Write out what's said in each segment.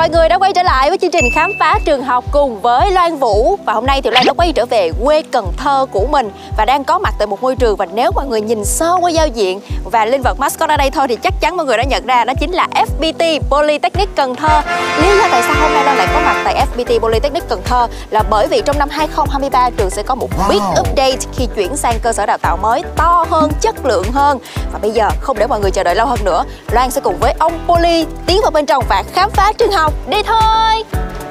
mọi người đã quay trở lại với chương trình khám phá trường học cùng với Loan Vũ. Và hôm nay thì Loan đã quay trở về quê Cần Thơ của mình và đang có mặt tại một ngôi trường. Và nếu mọi người nhìn sơ qua giao diện và linh vật mascot ở đây thôi thì chắc chắn mọi người đã nhận ra đó chính là FPT Polytechnic Cần Thơ. Lý do tại sao hôm nay Loan lại có mặt tại FPT Polytechnic Cần Thơ là bởi vì trong năm 2023 trường sẽ có một big update khi chuyển sang cơ sở đào tạo mới to hơn, chất lượng hơn. Và bây giờ không để mọi người chờ đợi lâu hơn nữa, Loan sẽ cùng với ông Poly tiến vào bên trong và khám phá trường học. Đi thôi!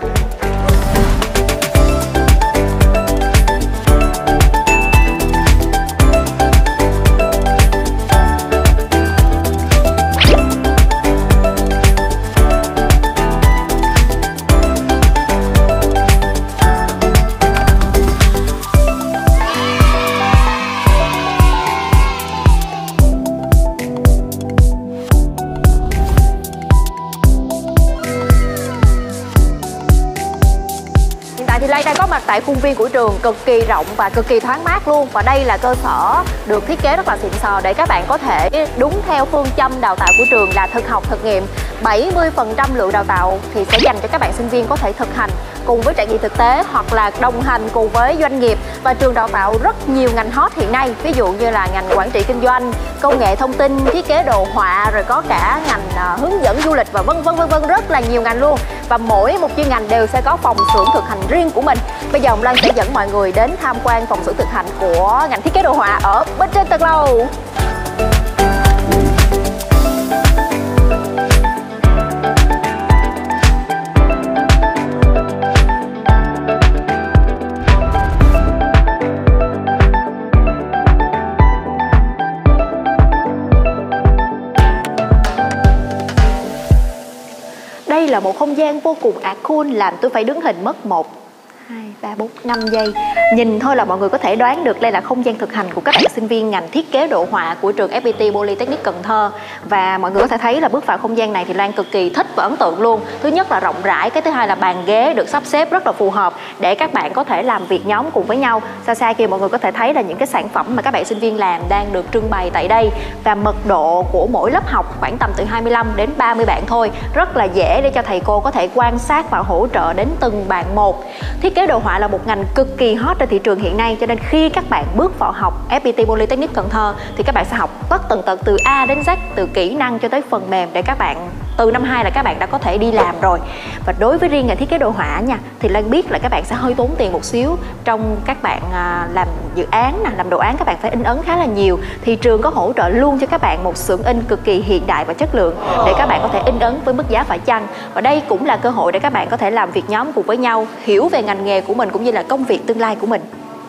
Thì Loan đang có mặt tại khuôn viên của trường cực kỳ rộng và cực kỳ thoáng mát luôn. Và đây là cơ sở được thiết kế rất là xịn sò để các bạn có thể đúng theo phương châm đào tạo của trường là thực học thực nghiệm. 70% lượng đào tạo thì sẽ dành cho các bạn sinh viên có thể thực hành cùng với trải nghiệm thực tế hoặc là đồng hành cùng với doanh nghiệp. Và trường đào tạo rất nhiều ngành hot hiện nay, ví dụ như là ngành quản trị kinh doanh, công nghệ thông tin, thiết kế đồ họa, rồi có cả ngành hướng dẫn du lịch và vân vân, rất là nhiều ngành luôn. Và mỗi một chuyên ngành đều sẽ có phòng xưởng thực hành riêng của mình. Bây giờ Loan sẽ dẫn mọi người đến tham quan phòng xưởng thực hành của ngành thiết kế đồ họa ở bên trên tầng lầu. Đây là một không gian vô cùng cool, làm tôi phải đứng hình mất 1, 2, 3, 4, 5 giây. Nhìn thôi là mọi người có thể đoán được đây là không gian thực hành của các bạn sinh viên ngành thiết kế đồ họa của trường FPT Polytechnic Cần Thơ. Và mọi người có thể thấy là bước vào không gian này thì Loan cực kỳ thích và ấn tượng luôn. Thứ nhất là rộng rãi, cái thứ hai là bàn ghế được sắp xếp rất là phù hợp để các bạn có thể làm việc nhóm cùng với nhau. Xa kia mọi người có thể thấy là những cái sản phẩm mà các bạn sinh viên làm đang được trưng bày tại đây. Và mật độ của mỗi lớp học khoảng tầm từ 25 đến 30 bạn thôi. Rất là dễ để cho thầy cô có thể quan sát và hỗ trợ đến từng bạn một. Thiết kế đồ họa là một ngành cực kỳ hot trên thị trường hiện nay, cho nên khi các bạn bước vào học FPT Polytechnic Cần Thơ thì các bạn sẽ học tất tần tật từ A đến Z, từ kỹ năng cho tới phần mềm để các bạn từ năm 2 là các bạn đã có thể đi làm rồi. Và đối với riêng ngành thiết kế đồ họa nha, thì Loan biết là các bạn sẽ hơi tốn tiền một xíu trong các bạn làm dự án nè, làm đồ án các bạn phải in ấn khá là nhiều. Thì trường có hỗ trợ luôn cho các bạn một xưởng in cực kỳ hiện đại và chất lượng để các bạn có thể in ấn với mức giá phải chăng. Và đây cũng là cơ hội để các bạn có thể làm việc nhóm cùng với nhau, hiểu về ngành nghề của mình cũng như là công việc tương lai của mình.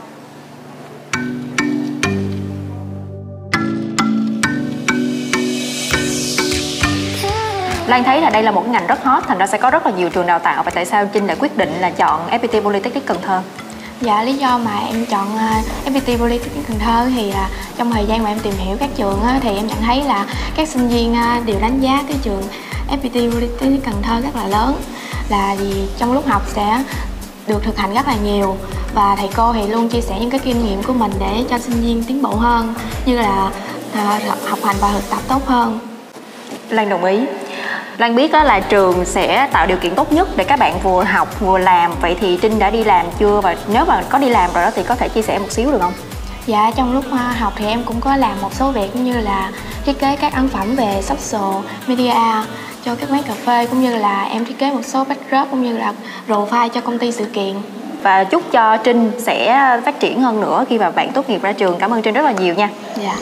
Loan thấy là đây là một cái ngành rất hot, thành ra sẽ có rất là nhiều trường đào tạo. Và tại sao Trinh lại quyết định là chọn FPT Polytechnic Cần Thơ? Dạ, lý do mà em chọn FPT Polytechnic Cần Thơ thì trong thời gian mà em tìm hiểu các trường thì em nhận thấy là các sinh viên đều đánh giá cái trường FPT Polytechnic Cần Thơ rất là lớn. Là vì trong lúc học sẽ được thực hành rất là nhiều và thầy cô thì luôn chia sẻ những cái kinh nghiệm của mình để cho sinh viên tiến bộ hơn, như là học hành và thực tập tốt hơn. Loan đồng ý. Loan biết đó là trường sẽ tạo điều kiện tốt nhất để các bạn vừa học vừa làm. Vậy thì Trinh đã đi làm chưa? Và nếu mà có đi làm rồi đó thì có thể chia sẻ một xíu được không? Dạ, trong lúc học thì em cũng có làm một số việc như là thiết kế các ấn phẩm về social media cho các quán cà phê, cũng như là em thiết kế một số backdrop cũng như là profile cho công ty sự kiện. Và chúc cho Trinh sẽ phát triển hơn nữa khi mà bạn tốt nghiệp ra trường. Cảm ơn Trinh rất là nhiều nha. Dạ.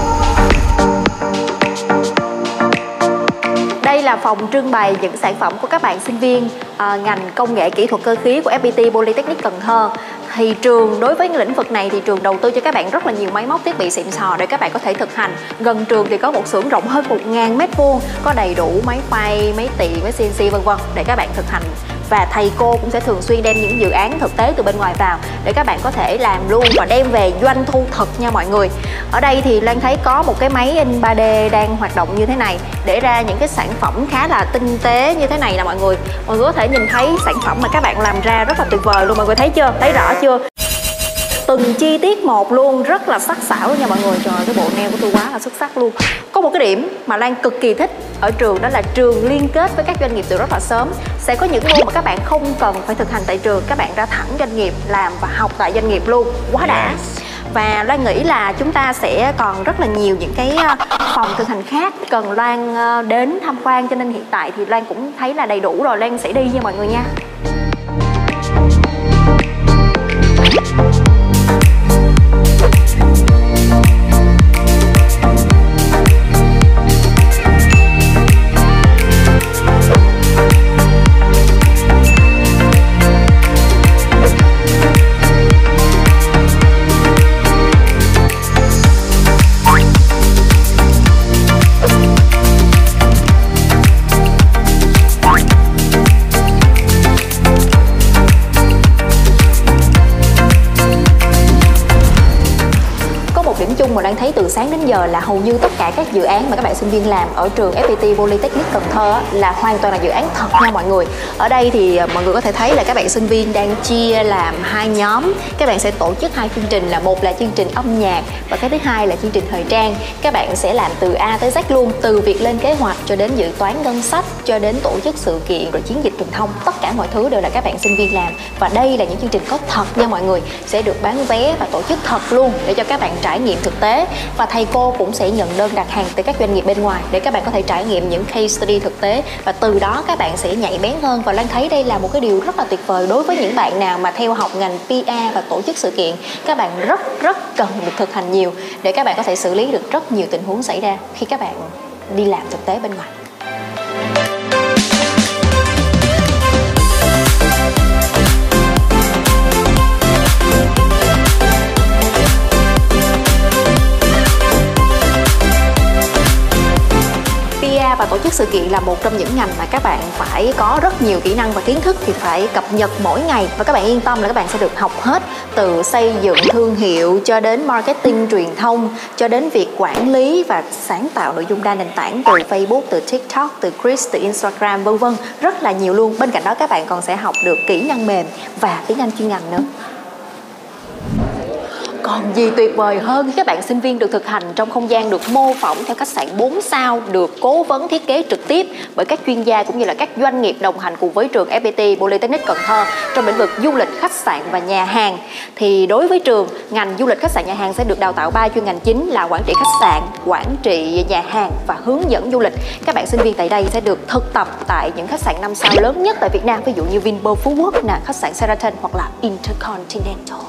Đây là phòng trưng bày những sản phẩm của các bạn sinh viên ngành công nghệ kỹ thuật cơ khí của FPT Polytechnic Cần Thơ. Thì trường đối với lĩnh vực này thì trường đầu tư cho các bạn rất là nhiều máy móc thiết bị xịn sò để các bạn có thể thực hành. Gần trường thì có một xưởng rộng hơn 1000 m², có đầy đủ máy phay, máy tì, máy CNC vân vân để các bạn thực hành. Và thầy cô cũng sẽ thường xuyên đem những dự án thực tế từ bên ngoài vào để các bạn có thể làm luôn và đem về doanh thu thật nha mọi người. Ở đây thì Loan thấy có một cái máy in 3D đang hoạt động như thế này để ra những cái sản phẩm khá là tinh tế như thế này nè mọi người. Mọi người có thể nhìn thấy sản phẩm mà các bạn làm ra rất là tuyệt vời luôn, mọi người thấy chưa? Thấy rõ chưa? từng chi tiết một luôn, rất là sắc sảo nha mọi người. Trời ơi, cái bộ nail của tôi quá là xuất sắc luôn. Có một cái điểm mà Lan cực kỳ thích ở trường, đó là trường liên kết với các doanh nghiệp từ rất là sớm. Sẽ có những môn mà các bạn không cần phải thực hành tại trường, các bạn ra thẳng doanh nghiệp làm và học tại doanh nghiệp luôn, quá đã. Và Loan nghĩ là chúng ta sẽ còn rất là nhiều những cái phòng thực hành khác cần Loan đến tham quan, cho nên hiện tại thì Loan cũng thấy là đầy đủ rồi. Loan sẽ đi nha mọi người nha. Mà đang thấy từ sáng đến giờ là hầu như tất cả các dự án mà các bạn sinh viên làm ở trường FPT Polytechnic Cần Thơ là hoàn toàn là dự án thật nha mọi người. Ở đây thì mọi người có thể thấy là các bạn sinh viên đang chia làm hai nhóm. Các bạn sẽ tổ chức hai chương trình, là một là chương trình âm nhạc và cái thứ hai là chương trình thời trang. Các bạn sẽ làm từ A tới Z luôn, từ việc lên kế hoạch cho đến dự toán ngân sách, cho đến tổ chức sự kiện rồi chiến dịch truyền thông. Tất cả mọi thứ đều là các bạn sinh viên làm. Và đây là những chương trình có thật nha mọi người, sẽ được bán vé và tổ chức thật luôn để cho các bạn trải nghiệm thực tế. Và thầy cô cũng sẽ nhận đơn đặt hàng từ các doanh nghiệp bên ngoài để các bạn có thể trải nghiệm những case study thực tế, và từ đó các bạn sẽ nhạy bén hơn. Và Lan thấy đây là một cái điều rất là tuyệt vời đối với những bạn nào mà theo học ngành PR và tổ chức sự kiện. Các bạn rất cần được thực hành nhiều để các bạn có thể xử lý được rất nhiều tình huống xảy ra khi các bạn đi làm thực tế bên ngoài. Và tổ chức sự kiện là một trong những ngành mà các bạn phải có rất nhiều kỹ năng và kiến thức thì phải cập nhật mỗi ngày. Và các bạn yên tâm là các bạn sẽ được học hết, từ xây dựng thương hiệu cho đến marketing truyền thông, cho đến việc quản lý và sáng tạo nội dung đa nền tảng, từ Facebook, từ TikTok, từ Chris, từ Instagram, vân vân, rất là nhiều luôn. Bên cạnh đó các bạn còn sẽ học được kỹ năng mềm và tiếng Anh chuyên ngành nữa. Còn gì tuyệt vời hơn khi các bạn sinh viên được thực hành trong không gian được mô phỏng theo khách sạn 4 sao, được cố vấn thiết kế trực tiếp bởi các chuyên gia cũng như là các doanh nghiệp đồng hành cùng với trường FPT Polytechnic Cần Thơ trong lĩnh vực du lịch, khách sạn và nhà hàng. Thì đối với trường, ngành du lịch, khách sạn, nhà hàng sẽ được đào tạo 3 chuyên ngành chính là quản trị khách sạn, quản trị nhà hàng và hướng dẫn du lịch. Các bạn sinh viên tại đây sẽ được thực tập tại những khách sạn 5 sao lớn nhất tại Việt Nam, ví dụ như Vinpearl Phú Quốc, khách sạn Sheraton hoặc là Intercontinental.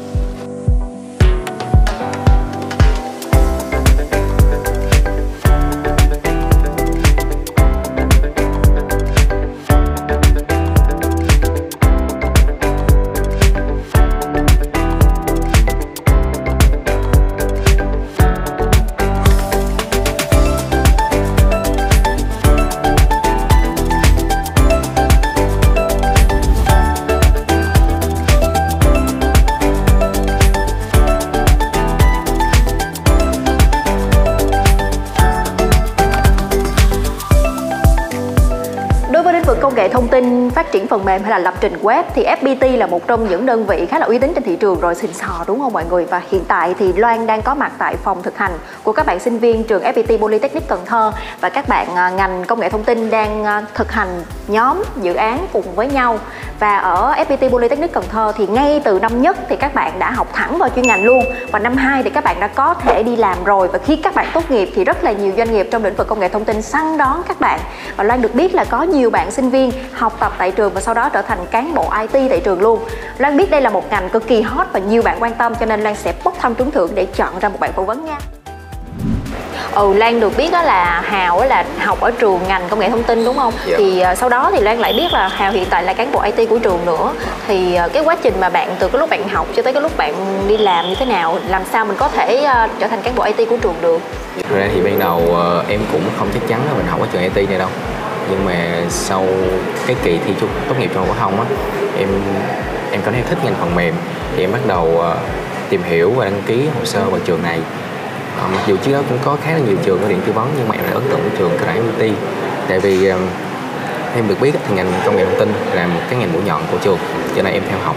Công nghệ thông tin, phát triển phần mềm hay là lập trình web thì FPT là một trong những đơn vị khá là uy tín trên thị trường rồi, xịn sò đúng không mọi người? Và hiện tại thì Loan đang có mặt tại phòng thực hành của các bạn sinh viên trường FPT Polytechnic Cần Thơ, và các bạn ngành công nghệ thông tin đang thực hành nhóm dự án cùng với nhau. Và ở FPT Polytechnic Cần Thơ thì ngay từ năm nhất thì các bạn đã học thẳng vào chuyên ngành luôn, và năm 2 thì các bạn đã có thể đi làm rồi. Và khi các bạn tốt nghiệp thì rất là nhiều doanh nghiệp trong lĩnh vực công nghệ thông tin săn đón các bạn. Và Loan được biết là có nhiều bạn sinh viên học tập tại trường và sau đó trở thành cán bộ IT tại trường luôn. Loan biết đây là một ngành cực kỳ hot và nhiều bạn quan tâm, cho nên Loan sẽ bốc thăm trúng thưởng để chọn ra một bạn phỏng vấn nha. Lan được biết đó là Hào là học ở trường ngành công nghệ thông tin đúng không? Dạ. Thì sau đó thì Lan lại biết là Hào hiện tại là cán bộ IT của trường nữa. Thì cái quá trình mà bạn từ cái lúc bạn học cho tới cái lúc bạn đi làm như thế nào? Làm sao mình có thể trở thành cán bộ IT của trường được? Thực ra thì ban đầu em cũng không chắc chắn là mình học ở trường IT này đâu. Nhưng mà sau cái kỳ thi tốt nghiệp trung học phổ thông á, em có thích ngành phần mềm thì em bắt đầu tìm hiểu và đăng ký hồ sơ vào trường này. Mặc dù trước đó cũng có khá là nhiều trường có điện tư vấn, nhưng mà em lại ấn tượng với trường cao đẳng FPT. Tại vì em được biết thì ngành công nghệ thông tin là một cái ngành mũi nhọn của trường, cho nên em theo học.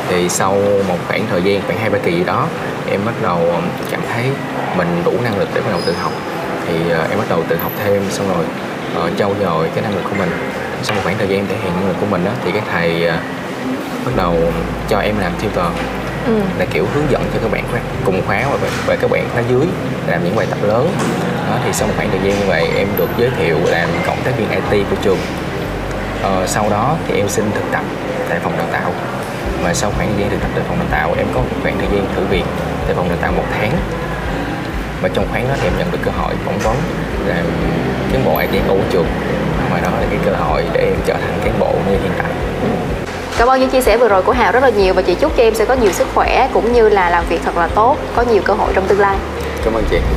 Thì sau một khoảng thời gian, khoảng 2-3 kỳ gì đó, em bắt đầu cảm thấy mình đủ năng lực để bắt đầu tự học. Thì em bắt đầu tự học thêm, xong rồi trau dồi cái năng lực của mình. Sau một khoảng thời gian thể hiện năng lực của mình đó, thì các thầy bắt đầu cho em làm tutor, là kiểu hướng dẫn cho các bạn cùng khóa và các bạn khóa dưới làm những bài tập lớn đó. Thì sau một khoảng thời gian như vậy, em được giới thiệu làm cộng tác viên IT của trường. Sau đó thì em xin thực tập tại phòng đào tạo, và sau khoảng thời gian thực tập tại phòng đào tạo, em có một khoảng thời gian thử việc tại phòng đào tạo 1 tháng. Và trong khoảng đó thì em nhận được cơ hội phỏng vấn làm cán bộ IT của trường, và đó là cái cơ hội để em trở thành cán bộ như hiện tại. Cảm ơn những chia sẻ vừa rồi của Hào rất là nhiều, và chị chúc cho em sẽ có nhiều sức khỏe cũng như là làm việc thật là tốt, có nhiều cơ hội trong tương lai. Cảm ơn chị.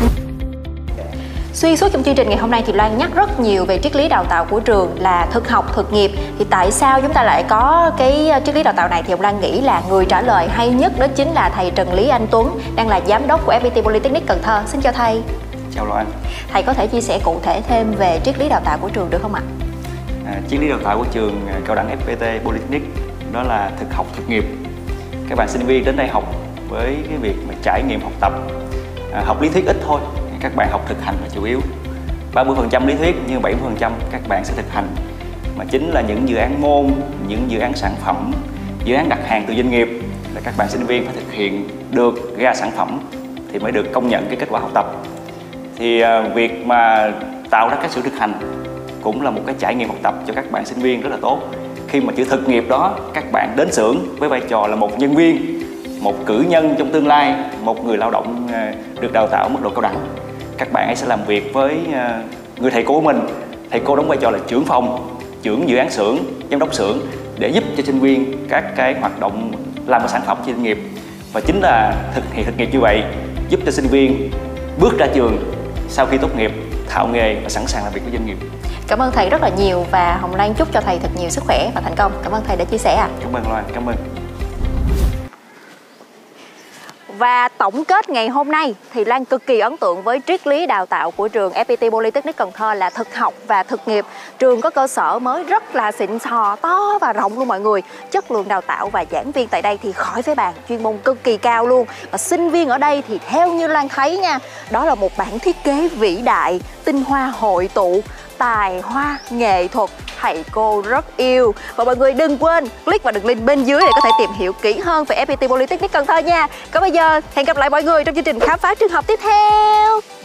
Xuyên suốt trong chương trình ngày hôm nay thì Loan nhắc rất nhiều về triết lý đào tạo của trường là thực học thực nghiệp. Thì tại sao chúng ta lại có cái triết lý đào tạo này? Thì ông Loan nghĩ là người trả lời hay nhất đó chính là thầy Trần Lý Anh Tuấn, đang là giám đốc của FPT Polytechnic Cần Thơ. Xin chào thầy. Chào Loan. Thầy có thể chia sẻ cụ thể thêm về triết lý đào tạo của trường được không ạ? Triết lý đào tạo của trường cao đẳng FPT Polytechnic đó là thực học thực nghiệp. Các bạn sinh viên đến đây học với cái việc mà trải nghiệm học tập, học lý thuyết ít thôi, các bạn học thực hành là chủ yếu. 30% lý thuyết nhưng 70% các bạn sẽ thực hành, mà chính là những dự án môn, những dự án sản phẩm, dự án đặt hàng từ doanh nghiệp là các bạn sinh viên phải thực hiện được ra sản phẩm thì mới được công nhận cái kết quả học tập. Thì việc mà tạo ra các sự thực hành cũng là một cái trải nghiệm học tập cho các bạn sinh viên rất là tốt. Khi mà chữ thực nghiệp đó, các bạn đến xưởng với vai trò là một nhân viên, một cử nhân trong tương lai, một người lao động được đào tạo mức độ cao đẳng. Các bạn ấy sẽ làm việc với người thầy cô của mình. Thầy cô đóng vai trò là trưởng phòng, trưởng dự án xưởng, giám đốc xưởng để giúp cho sinh viên các cái hoạt động làm cái sản phẩm cho doanh nghiệp. Và chính là thực hiện thực nghiệp như vậy giúp cho sinh viên bước ra trường sau khi tốt nghiệp thạo nghề và sẵn sàng làm việc với doanh nghiệp. Cảm ơn thầy rất là nhiều, và Hồng Loan chúc cho thầy thật nhiều sức khỏe và thành công. Cảm ơn thầy đã chia sẻ ạ. Cảm ơn Loan, cảm ơn. Và tổng kết ngày hôm nay thì Lan cực kỳ ấn tượng với triết lý đào tạo của trường FPT Polytechnic Cần Thơ là thực học và thực nghiệp. Trường có cơ sở mới rất là xịn sò, to và rộng luôn mọi người. Chất lượng đào tạo và giảng viên tại đây thì khỏi phải bàn, chuyên môn cực kỳ cao luôn. Và sinh viên ở đây thì theo như Lan thấy nha, đó là một bản thiết kế vĩ đại, tinh hoa hội tụ tài hoa nghệ thuật, thầy cô rất yêu. Và mọi người đừng quên click vào đường link bên dưới để có thể tìm hiểu kỹ hơn về FPT Polytechnic Cần Thơ nha. Còn bây giờ hẹn gặp lại mọi người trong chương trình khám phá trường học tiếp theo.